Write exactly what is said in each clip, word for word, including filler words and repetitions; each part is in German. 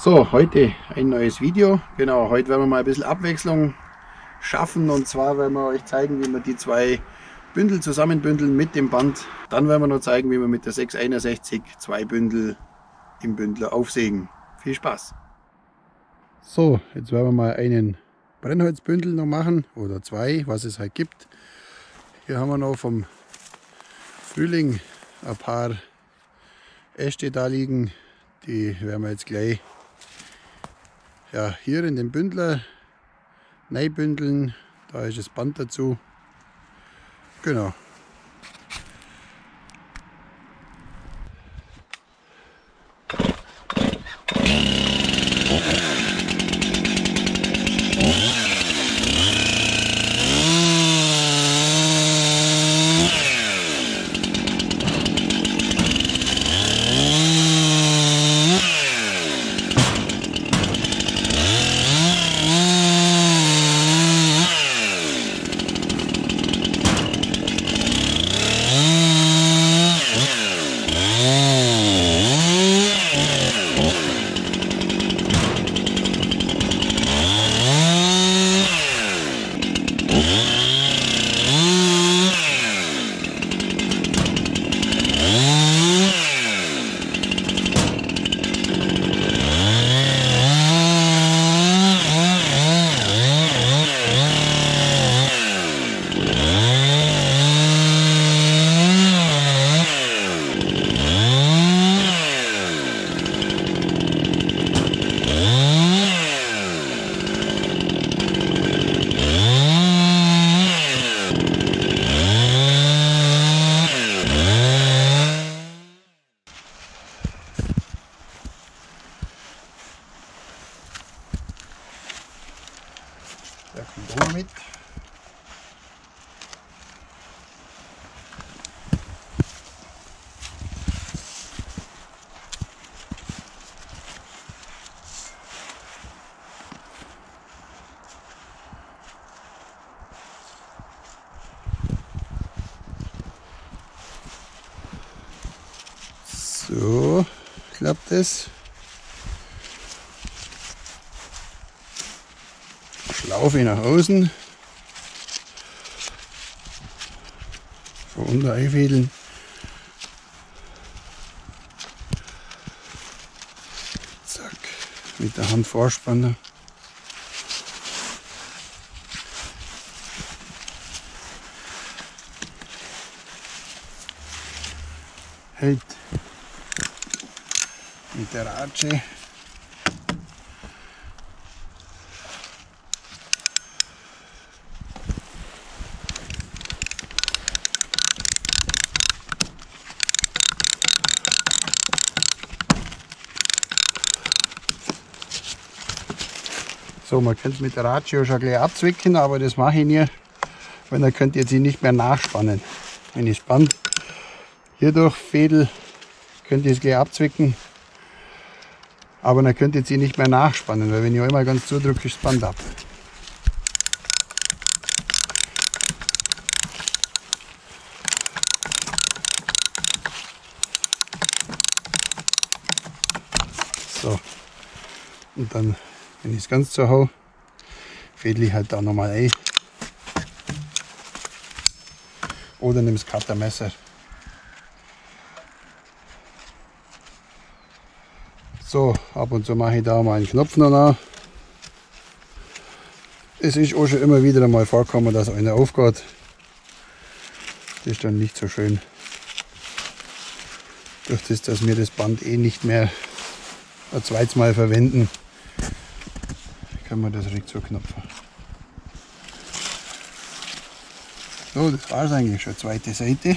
So, heute ein neues Video. Genau, heute werden wir mal ein bisschen Abwechslung schaffen, und zwar werden wir euch zeigen, wie wir die zwei Bündel zusammenbündeln mit dem Band. Dann werden wir noch zeigen, wie wir mit der sechs einundsechzig zwei Bündel im Bündler aufsägen. Viel Spaß! So, jetzt werden wir mal einen Brennholzbündel noch machen, oder zwei, was es halt gibt. Hier haben wir noch vom Frühling ein paar Äste da liegen. Die werden wir jetzt gleich ja, hier in den Bündler bündeln. Da ist das Band dazu. Genau. Der kommt auch mit. So klappt es. Schlaufe nach außen, von unten einfädeln. Zack, mit der Hand vorspannen. Hält mit der Ratsche. So, man könnte es mit der Ratsche schon gleich abzwicken, aber das mache ich nicht, weil dann könnt ihr sie nicht mehr nachspannen. Wenn ich das Band hier durchfädel, könnt ihr es gleich abzwicken, aber dann könnt ihr sie nicht mehr nachspannen, weil wenn ich einmal ganz zudrücke, ist das Band ab. So, und dann, wenn ich es ganz so hau, fädel ich halt da nochmal ein. Oder nimm das Cuttermesser. So, ab und zu mache ich da mal einen Knopf noch nach. Es ist auch schon immer wieder einmal vorgekommen, dass einer aufgeht. Das ist dann nicht so schön. Durch das, dass wir das Band eh nicht mehr ein zweites Mal verwenden, können wir das direkt zuknopfen. So, das war es eigentlich schon, zweite Seite.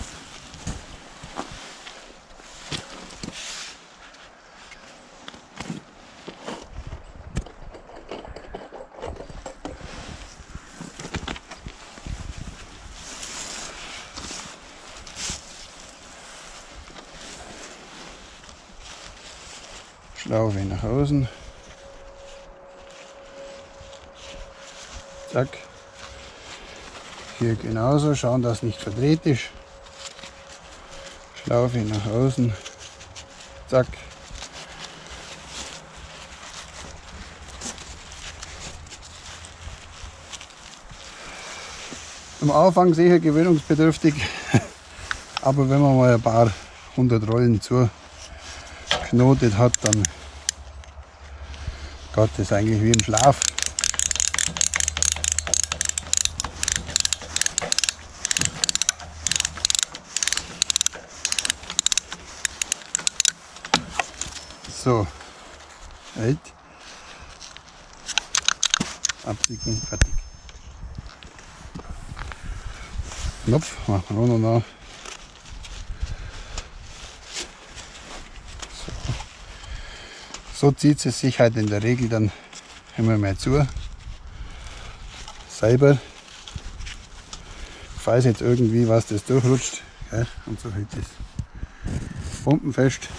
Schlaufe nach außen. Zack. Hier genauso, schauen, dass nicht verdreht ist. Schlaufe nach außen. Zack. Am Anfang sicher gewöhnungsbedürftig, aber wenn man mal ein paar hundert Rollen zuknotet hat, dann geht das eigentlich wie im Schlaf. So, halt. Absicken, fertig. Knopf machen wir auch noch nach. So. So zieht es sich halt in der Regel dann immer mehr zu. Selber. Falls jetzt irgendwie was das durchrutscht, gell? Und so hält es bombenfest.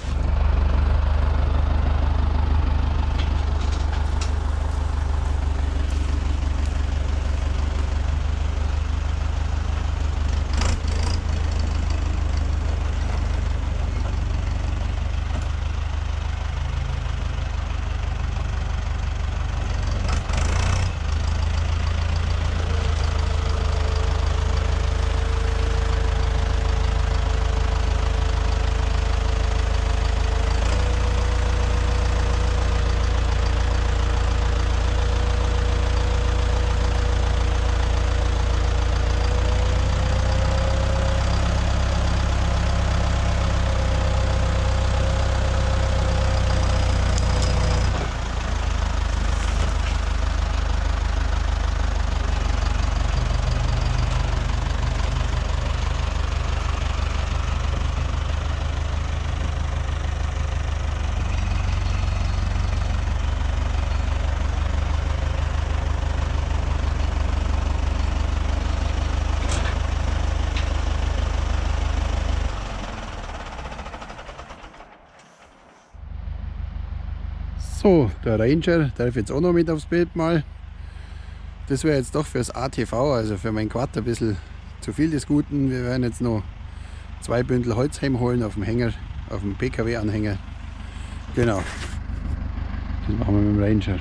So, der Ranger darf jetzt auch noch mit aufs Bild mal. Das wäre jetzt doch fürs A T V, also für mein Quad, ein bisschen zu viel des Guten. Wir werden jetzt noch zwei Bündel Holz heimholen auf dem Hänger, auf dem P K W-Anhänger. Genau, das machen wir mit dem Ranger.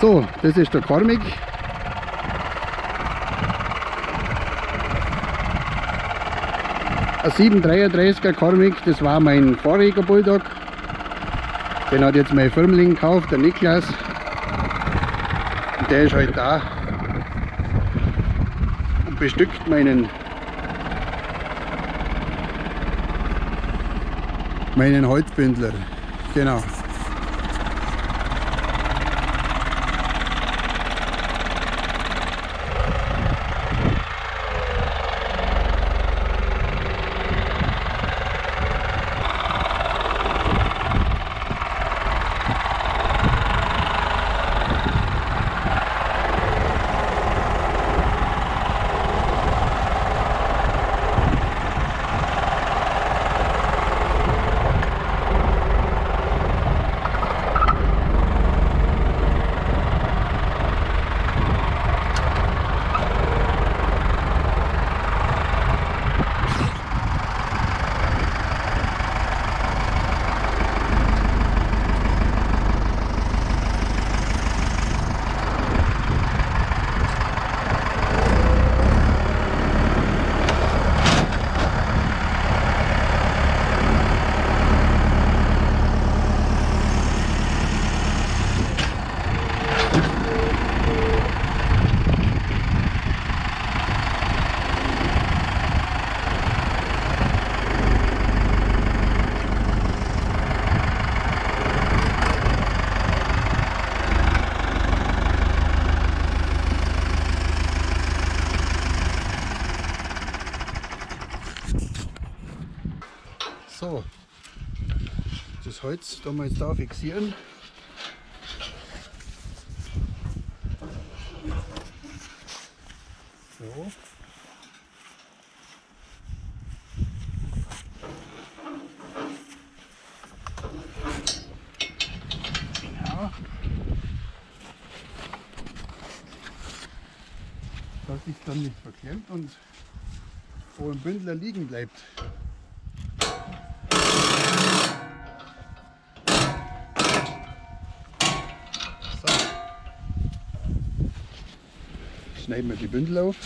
So, das ist der Cormic. Ein sieben dreiunddreißiger Cormic, das war mein voriger Bulldog. Den hat jetzt mein Firmling gekauft, der Niklas. Und der ist halt da und bestückt meinen, meinen Holzbündler. Genau. So, das Holz tun wir jetzt da fixieren. So. Genau. Dass sich dann nicht verklemmt und wo ein Bündler liegen bleibt. Schneiden wir die Bündel auf.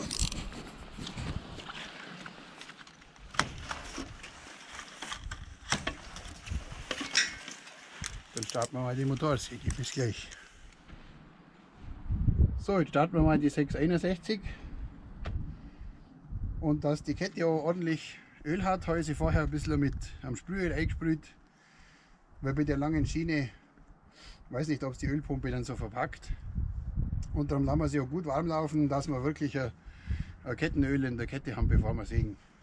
Dann starten wir mal die Motorsäge. Bis gleich. So, jetzt starten wir mal die sechs einundsechzig. Und dass die Kette auch ordentlich Öl hat, habe ich sie vorher ein bisschen mit am Sprühöl eingesprüht. Weil bei der langen Schiene, weiß nicht, ob es die Ölpumpe dann so verpackt. Und darum lassen wir sie auch gut warm laufen, dass wir wirklich ein, ein Kettenöl in der Kette haben, bevor wir sägen.